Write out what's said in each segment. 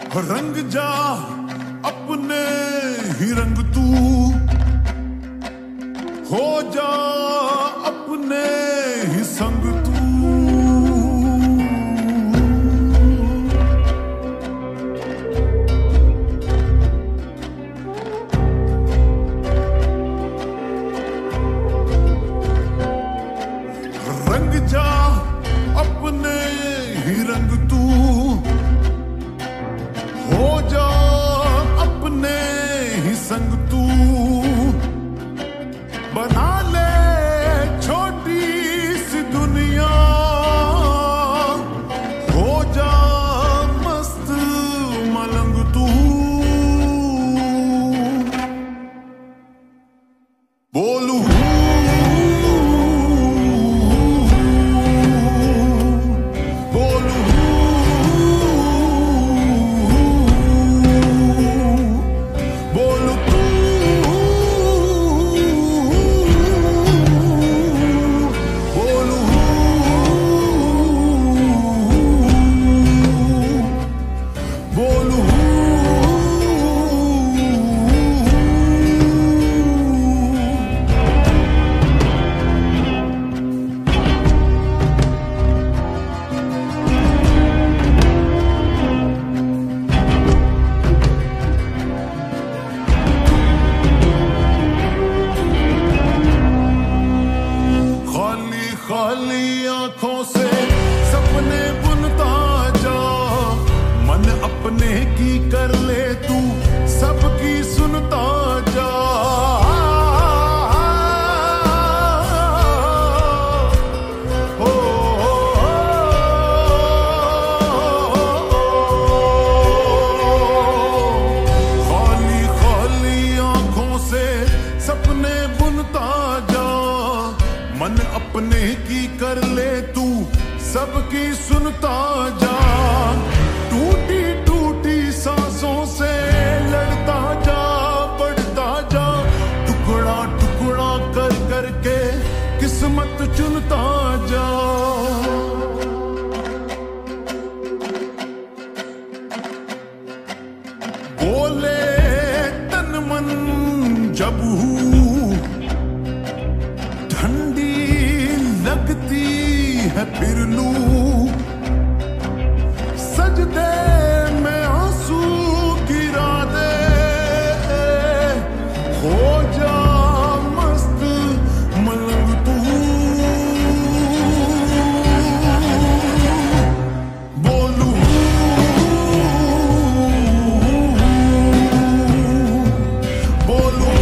रंग जा अपने ही रंग तू, हो जा अपने ही संग तू। रंग जा अपने ही रंग तू, हो जा अपने ही संग तू। बना ले छोटी सी दुनिया, हो जा मस्त मलंग तू। बोलू खाली आंखों से सपने बुनता जा, मन अपने की कर ले तू, सबकी सुनता जा। हो खाली खाली आंखों से सपने बुनता जा, मन अपने की कर ले तू, सबकी सुनता जा। टूटी टूटी सांसों से लड़ता जा, बढ़ता जा, टुकड़ा टुकड़ा कर करके किस्मत चुनता जा। बोले तन मन जब ठंडी लगती है फिर लूं, सजदे में आंसू गिरा दे, हो जा मस्त मलंग तू। बोलू बोलू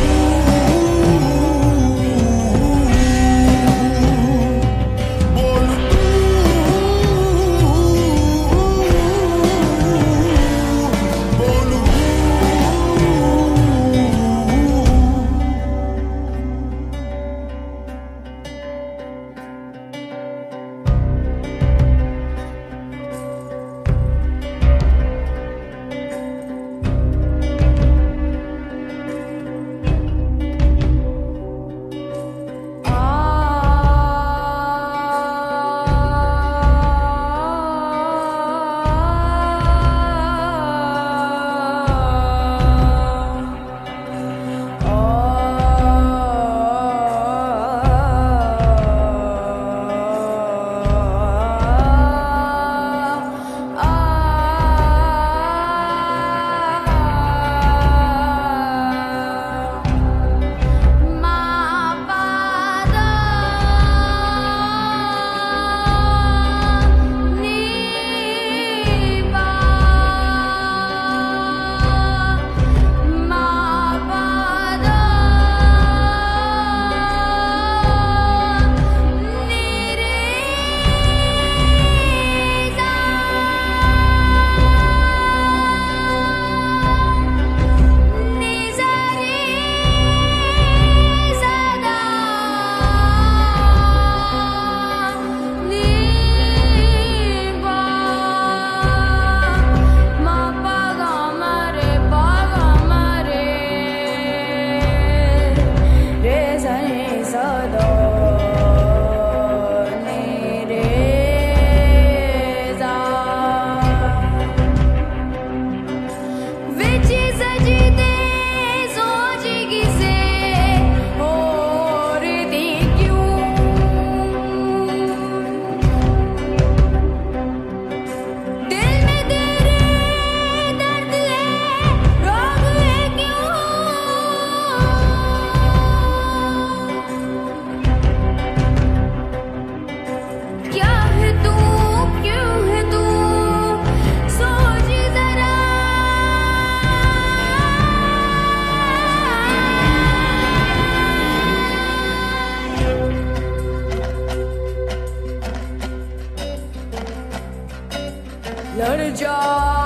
जा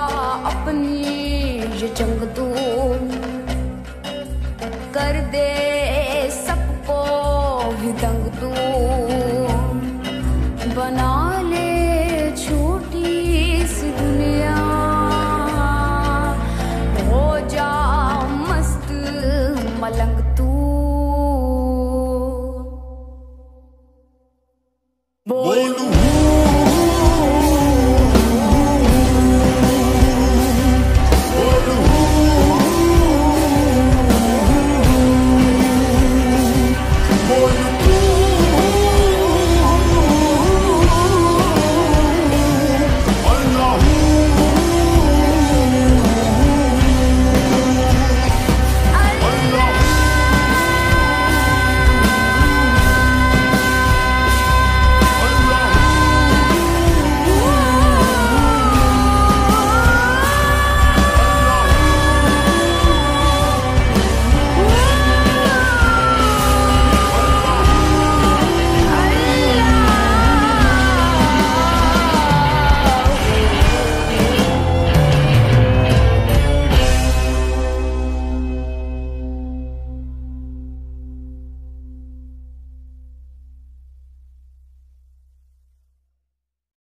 अपनी ये जंग तू कर दे